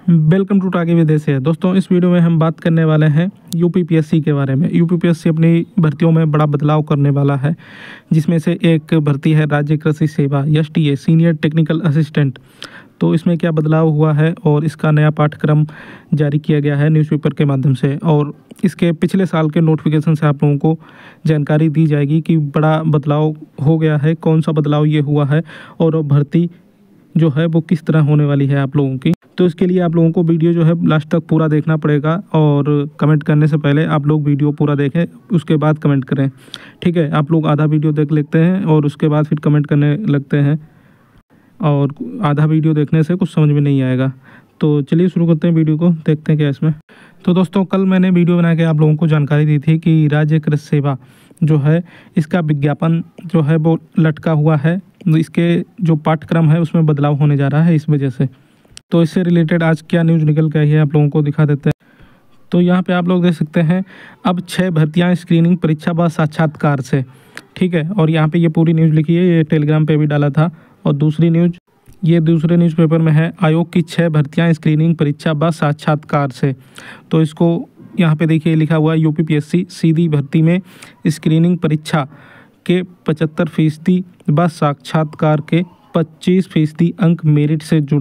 Welcome to टागे विदेश है। दोस्तों, इस वीडियो में हम बात करने वाले हैं यूपीपीएससी के बारे में। यूपीपीएससी अपनी भर्तियों में बड़ा बदलाव करने वाला है, जिसमें से एक भर्ती है राज्य कृषि सेवा एसटीए सीनियर टेक्निकल असिस्टेंट। तो इसमें क्या बदलाव हुआ है और इसका नया पाठ्यक्रम जारी किया गया है न्यूज़पेपर के माध्यम से, और इसके पिछले साल के नोटिफिकेशन से आप लोगों को जानकारी दी जाएगी कि बड़ा बदलाव हो गया है, कौन सा बदलाव ये हुआ है और भर्ती जो है वो किस तरह होने वाली है आप लोगों की। तो इसके लिए आप लोगों को वीडियो जो है लास्ट तक पूरा देखना पड़ेगा, और कमेंट करने से पहले आप लोग वीडियो पूरा देखें, उसके बाद कमेंट करें। ठीक है, आप लोग आधा वीडियो देख लेते हैं और उसके बाद फिर कमेंट करने लगते हैं, और आधा वीडियो देखने से कुछ समझ में नहीं आएगा। तो चलिए शुरू करते हैं वीडियो को, देखते हैं क्या इसमें। तो दोस्तों, कल मैंने वीडियो बना के आप लोगों को जानकारी दी थी कि राज्य कृषि सेवा जो है इसका विज्ञापन जो है वो लटका हुआ है। इसके जो पाठ्यक्रम है उसमें बदलाव होने जा रहा है इस वजह से। तो इससे रिलेटेड आज क्या न्यूज़ निकल के आई है आप लोगों को दिखा देते हैं। तो यहाँ पे आप लोग देख सकते हैं, अब 6 भर्तियाँ स्क्रीनिंग परीक्षा व साक्षात्कार से। ठीक है, और यहाँ पे ये पूरी न्यूज़ लिखी है, ये टेलीग्राम पे भी डाला था। और दूसरी न्यूज़ ये दूसरे न्यूज़पेपर में है, आयोग की 6 भर्तियाँ स्क्रीनिंग परीक्षा व साक्षात्कार से। तो इसको यहाँ पे देखिए लिखा हुआ है, यूपीपीएससी सीधी भर्ती में स्क्रीनिंग परीक्षा के 75% व साक्षात्कार के 25% अंक मेरिट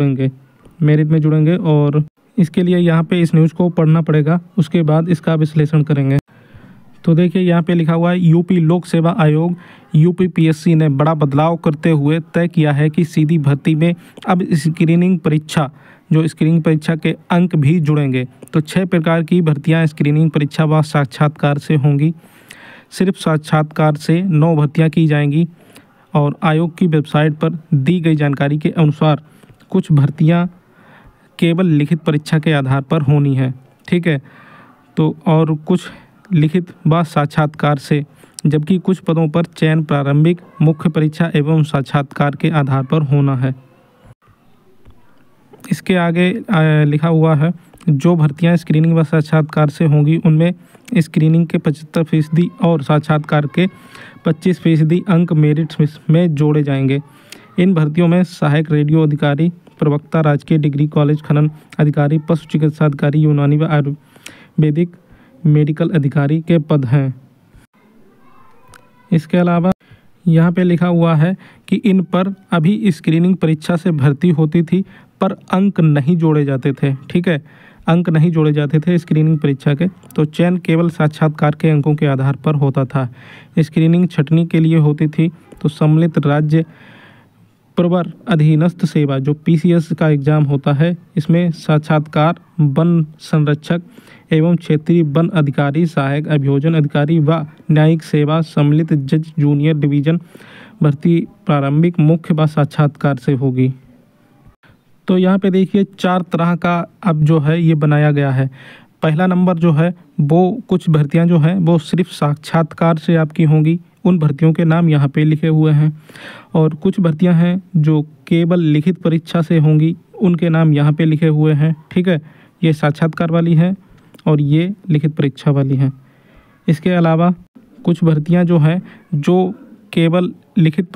में जुड़ेंगे। और इसके लिए यहाँ पे इस न्यूज़ को पढ़ना पड़ेगा, उसके बाद इसका विश्लेषण करेंगे। तो देखिए यहाँ पे लिखा हुआ है, यूपी लोक सेवा आयोग यूपीपीएससी ने बड़ा बदलाव करते हुए तय किया है कि सीधी भर्ती में अब स्क्रीनिंग परीक्षा के अंक भी जुड़ेंगे। तो 6 प्रकार की भर्तियाँ स्क्रीनिंग परीक्षा व साक्षात्कार से होंगी। सिर्फ साक्षात्कार से 9 भर्तियाँ की जाएंगी, और आयोग की वेबसाइट पर दी गई जानकारी के अनुसार कुछ भर्तियाँ केवल लिखित परीक्षा के आधार पर होनी है। ठीक है, तो और कुछ लिखित व साक्षात्कार से, जबकि कुछ पदों पर चयन प्रारंभिक, मुख्य परीक्षा एवं साक्षात्कार के आधार पर होना है। इसके आगे लिखा हुआ है, जो भर्तियां स्क्रीनिंग व साक्षात्कार से होंगी उनमें स्क्रीनिंग के 75% और साक्षात्कार के 25% अंक मेरिट में जोड़े जाएंगे। इन भर्तियों में सहायक रेडियो अधिकारी, प्रवक्ता, राजकीय डिग्री कॉलेज खनन अधिकारी, पशु चिकित्सा अधिकारी, यूनानी व आयुर्वेदिक मेडिकल अधिकारी के पद हैं। इसके अलावा यहाँ पे लिखा हुआ है कि इन पर अभी स्क्रीनिंग परीक्षा से भर्ती होती थी, पर अंक नहीं जोड़े जाते थे। ठीक है, अंक नहीं जोड़े जाते थे स्क्रीनिंग परीक्षा के। तो चयन केवल साक्षात्कार के अंकों के आधार पर होता था। स्क्रीनिंग छंटनी के लिए होती थी, तो सम्मिलित राज्य प्रवर अधीनस्थ सेवा जो पीसीएस का एग्ज़ाम होता है, इसमें साक्षात्कार वन संरक्षक एवं क्षेत्रीय वन अधिकारी, सहायक अभियोजन अधिकारी व न्यायिक सेवा सम्मिलित जज जूनियर डिवीज़न भर्ती प्रारंभिक, मुख्य व साक्षात्कार से होगी। तो यहाँ पे देखिए 4 तरह का अब जो है ये बनाया गया है। पहला नंबर जो है वो कुछ भर्तियाँ जो हैं वो सिर्फ साक्षात्कार से आपकी होंगी, उन भर्तियों के नाम यहाँ पे लिखे हुए हैं। और कुछ भर्तियाँ हैं जो केवल लिखित परीक्षा से होंगी, उनके नाम यहाँ पे लिखे हुए हैं। ठीक है, ये साक्षात्कार वाली हैं और ये लिखित परीक्षा वाली हैं। इसके अलावा कुछ भर्तियाँ जो हैं जो केवल लिखित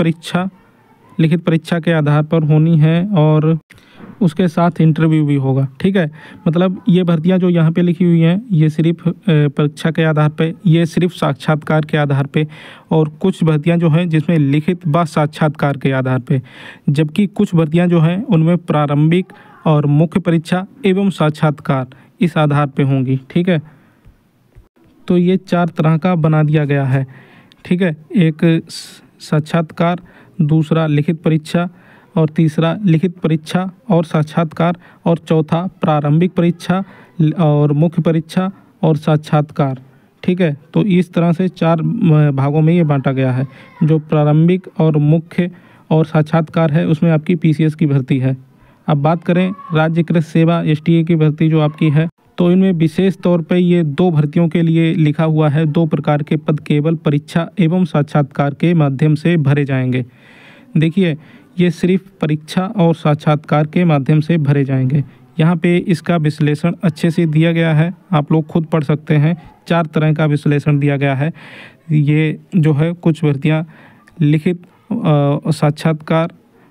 परीक्षा के आधार पर होनी है, और उसके साथ इंटरव्यू भी होगा। ठीक है, मतलब ये भर्तियां जो यहाँ पे लिखी हुई हैं ये सिर्फ परीक्षा के आधार पे, ये सिर्फ साक्षात्कार के आधार पे, और कुछ भर्तियां जो हैं जिसमें लिखित व साक्षात्कार के आधार पे, जबकि कुछ भर्तियां जो हैं उनमें प्रारंभिक और मुख्य परीक्षा एवं साक्षात्कार इस आधार पे होंगी। ठीक है, तो ये 4 तरह का बना दिया गया है। ठीक है, एक साक्षात्कार, दूसरा लिखित परीक्षा, और तीसरा लिखित परीक्षा और साक्षात्कार, और चौथा प्रारंभिक परीक्षा और मुख्य परीक्षा और साक्षात्कार। ठीक है, तो इस तरह से 4 भागों में ये बांटा गया है। जो प्रारंभिक और मुख्य और साक्षात्कार है उसमें आपकी पीसीएस की भर्ती है। अब बात करें राज्य कृषि सेवा एसटीए की भर्ती जो आपकी है, तो इनमें विशेष तौर पे ये 2 भर्तियों के लिए लिखा हुआ है, 2 प्रकार के पद केवल परीक्षा एवं साक्षात्कार के माध्यम से भरे जाएंगे। देखिए, ये सिर्फ परीक्षा और साक्षात्कार के माध्यम से भरे जाएंगे। यहाँ पे इसका विश्लेषण अच्छे से दिया गया है, आप लोग खुद पढ़ सकते हैं। 4 तरह का विश्लेषण दिया गया है। ये जो है कुछ भर्तियाँ लिखित साक्षात्कार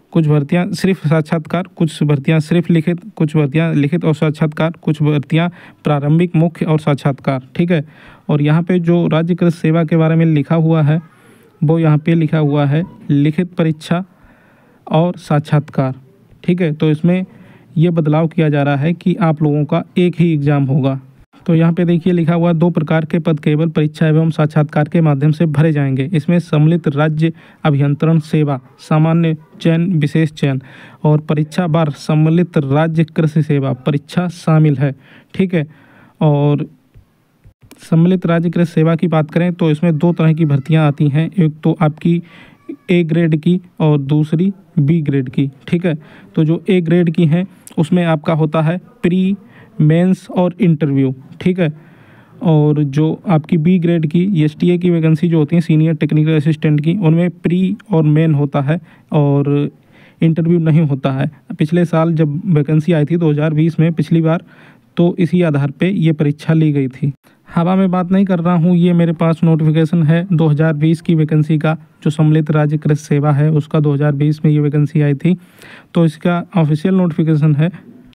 कुछ भर्तियां सिर्फ साक्षात्कार, कुछ भर्तियां सिर्फ लिखित, कुछ भर्तियां लिखित और साक्षात्कार, कुछ भर्तियां प्रारंभिक, मुख्य और साक्षात्कार, ठीक है। और यहाँ पे जो राज्य कृषि सेवा के बारे में लिखा हुआ है वो यहाँ पे लिखा हुआ है लिखित परीक्षा और साक्षात्कार, ठीक है। तो इसमें ये बदलाव किया जा रहा है कि आप लोगों का एक ही एग्ज़ाम होगा। तो यहाँ पे देखिए लिखा हुआ 2 प्रकार के पद केवल परीक्षा एवं साक्षात्कार के माध्यम से भरे जाएंगे। इसमें सम्मिलित राज्य अभियंत्रण सेवा, सामान्य चयन, विशेष चयन और परीक्षा बार सम्मिलित राज्य कृषि सेवा परीक्षा शामिल है, ठीक है। और सम्मिलित राज्य कृषि सेवा की बात करें तो इसमें 2 तरह की भर्तियाँ आती हैं, एक तो आपकी ए ग्रेड की और दूसरी बी ग्रेड की, ठीक है। तो जो ए ग्रेड की हैं उसमें आपका होता है प्री, मेंस और इंटरव्यू, ठीक है। और जो आपकी बी ग्रेड की एसटीए की वैकेंसी जो होती हैं सीनियर टेक्निकल असिस्टेंट की, उनमें प्री और मेन होता है और इंटरव्यू नहीं होता है। पिछले साल जब वैकेंसी आई थी 2020 में पिछली बार, तो इसी आधार पे ये परीक्षा ली गई थी। हवा में बात नहीं कर रहा हूँ, ये मेरे पास नोटिफिकेशन है 2020 की वैकेंसी का, जो सम्मिलित राज्य कृषि सेवा है उसका 2020 में ये वैकेंसी आई थी, तो इसका ऑफिशियल नोटिफिकेशन है।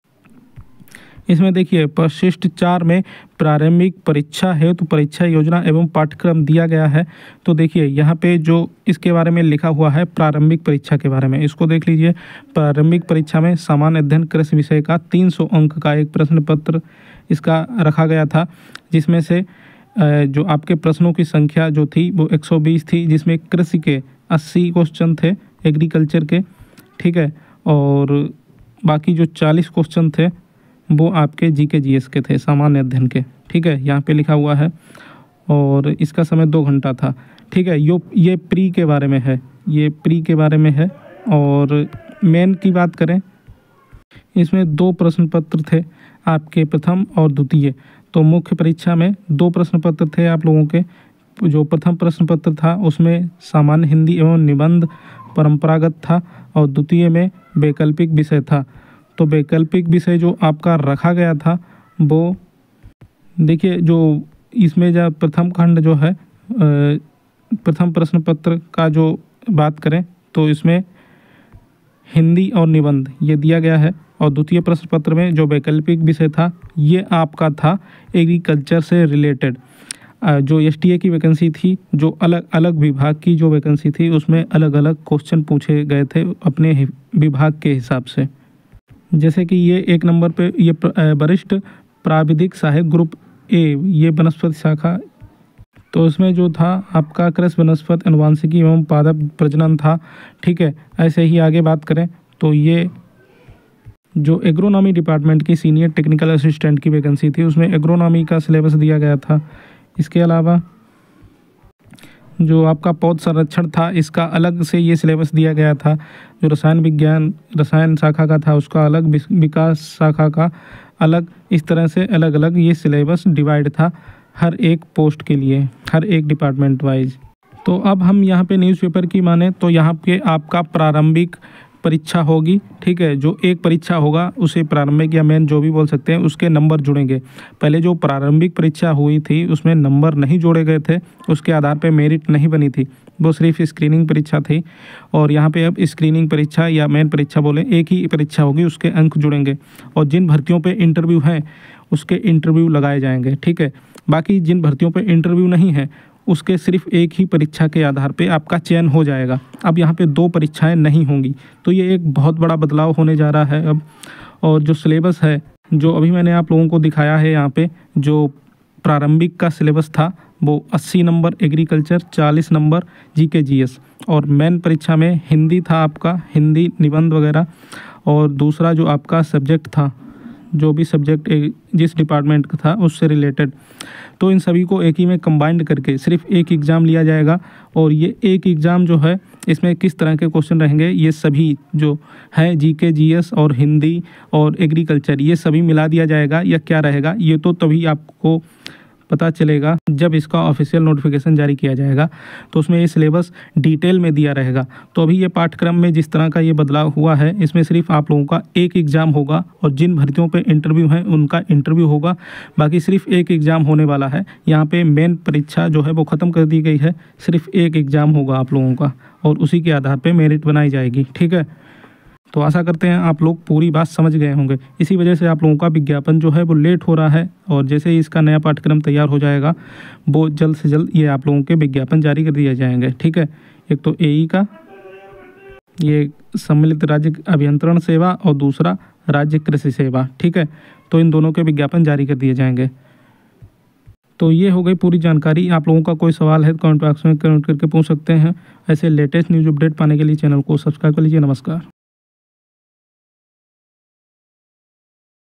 इसमें देखिए परिशिष्ट 4 में प्रारंभिक परीक्षा है तो परीक्षा योजना एवं पाठ्यक्रम दिया गया है। तो देखिए यहाँ पे जो इसके बारे में लिखा हुआ है प्रारंभिक परीक्षा के बारे में, इसको देख लीजिए। प्रारंभिक परीक्षा में सामान्य अध्ययन कृषि विषय का 300 अंक का एक प्रश्न पत्र इसका रखा गया था, जिसमें से जो आपके प्रश्नों की संख्या जो थी वो 120 थी, जिसमें कृषि के 80 क्वेश्चन थे एग्रीकल्चर के, ठीक है। और बाकी जो 40 क्वेश्चन थे वो आपके जीके जीएस के थे, सामान्य अध्ययन के, ठीक है। यहाँ पे लिखा हुआ है और इसका समय 2 घंटा था, ठीक है। ये प्री के बारे में है, ये प्री के बारे में है। और मेन की बात करें, इसमें 2 प्रश्न पत्र थे आपके, प्रथम और द्वितीय। तो मुख्य परीक्षा में 2 प्रश्न पत्र थे आप लोगों के। जो प्रथम प्रश्न पत्र था उसमें सामान्य हिंदी एवं निबंध परंपरागत था और द्वितीय में वैकल्पिक विषय था। तो वैकल्पिक विषय जो आपका रखा गया था वो देखिए, जो इसमें जो प्रथम खंड जो है प्रथम प्रश्न पत्र का जो बात करें तो इसमें हिंदी और निबंध ये दिया गया है। और द्वितीय प्रश्न पत्र में जो वैकल्पिक विषय था ये आपका था एग्रीकल्चर से रिलेटेड। जो एसटीए की वैकेंसी थी, जो अलग अलग विभाग की जो वैकेंसी थी उसमें अलग अलग क्वेश्चन पूछे गए थे अपने विभाग के हिसाब से। जैसे कि ये 1 नंबर पे ये वरिष्ठ प्राविधिक सहायक ग्रुप ए, ये वनस्पति शाखा, तो इसमें जो था आपका कृषि वनस्पति अनुवांशिकी एवं पादप प्रजनन था, ठीक है। ऐसे ही आगे बात करें तो ये जो एग्रोनॉमी डिपार्टमेंट की सीनियर टेक्निकल असिस्टेंट की वैकेंसी थी उसमें एग्रोनॉमी का सिलेबस दिया गया था। इसके अलावा जो आपका पौध संरक्षण था इसका अलग से ये सिलेबस दिया गया था। जो रसायन विज्ञान रसायन शाखा का था उसका अलग, विकास शाखा का अलग, इस तरह से अलग अलग ये सिलेबस डिवाइड था हर एक पोस्ट के लिए, हर एक डिपार्टमेंट वाइज। तो अब हम यहाँ पे न्यूज़पेपर की माने तो यहाँ पे आपका प्रारंभिक परीक्षा होगी, ठीक है। जो एक परीक्षा होगा उसे प्रारंभिक या मेन जो भी बोल सकते हैं, उसके नंबर जुड़ेंगे। पहले जो प्रारंभिक परीक्षा हुई थी उसमें नंबर नहीं जोड़े गए थे, उसके आधार पे मेरिट नहीं बनी थी, वो सिर्फ स्क्रीनिंग परीक्षा थी। और यहाँ पे अब स्क्रीनिंग परीक्षा या मेन परीक्षा बोले, एक ही परीक्षा होगी, उसके अंक जुड़ेंगे। और जिन भर्तियों पे इंटरव्यू हैं उसके इंटरव्यू लगाए जाएंगे, ठीक है। बाकी जिन भर्तियों पे इंटरव्यू नहीं है उसके सिर्फ एक ही परीक्षा के आधार पे आपका चयन हो जाएगा। अब यहाँ पे 2 परीक्षाएं नहीं होंगी, तो ये एक बहुत बड़ा बदलाव होने जा रहा है अब। और जो सिलेबस है जो अभी मैंने आप लोगों को दिखाया है यहाँ पे, जो प्रारंभिक का सिलेबस था वो 80 number agriculture, 40 number GK GS. और मेन परीक्षा में हिंदी था आपका, हिंदी निबंध वगैरह। और दूसरा जो आपका सब्जेक्ट था, जो भी सब्जेक्ट जिस डिपार्टमेंट का था उससे रिलेटेड, तो इन सभी को एक ही में कंबाइंड करके सिर्फ एक एग्ज़ाम लिया जाएगा। और ये एक एग्ज़ाम जो है इसमें किस तरह के क्वेश्चन रहेंगे, ये सभी जो हैं जीके जीएस और हिंदी और एग्रीकल्चर, ये सभी मिला दिया जाएगा या क्या रहेगा, ये तो तभी आपको पता चलेगा जब इसका ऑफिशियल नोटिफिकेशन जारी किया जाएगा, तो उसमें ये सिलेबस डिटेल में दिया रहेगा। तो अभी ये पाठ्यक्रम में जिस तरह का ये बदलाव हुआ है, इसमें सिर्फ आप लोगों का एक एग्ज़ाम होगा और जिन भर्तियों पे इंटरव्यू हैं उनका इंटरव्यू होगा, बाकी सिर्फ एक एग्ज़ाम होने वाला है। यहाँ पे मेन परीक्षा जो है वो ख़त्म कर दी गई है, सिर्फ एक एग्ज़ाम होगा आप लोगों का और उसी के आधार पर मेरिट बनाई जाएगी, ठीक है। तो आशा करते हैं आप लोग पूरी बात समझ गए होंगे। इसी वजह से आप लोगों का विज्ञापन जो है वो लेट हो रहा है, और जैसे ही इसका नया पाठ्यक्रम तैयार हो जाएगा वो जल्द से जल्द ये आप लोगों के विज्ञापन जारी कर दिए जाएंगे। ठीक है, एक तो एई का, ये सम्मिलित राज्य अभियंत्रण सेवा, और दूसरा राज्य कृषि सेवा। ठीक है, तो इन दोनों के विज्ञापन जारी कर दिए जाएंगे। तो ये हो गई पूरी जानकारी। आप लोगों का कोई सवाल है तो कमेंट बॉक्स में कमेंट करके पूछ सकते हैं। ऐसे लेटेस्ट न्यूज़ अपडेट पाने के लिए चैनल को सब्सक्राइब कर लीजिए। नमस्कार।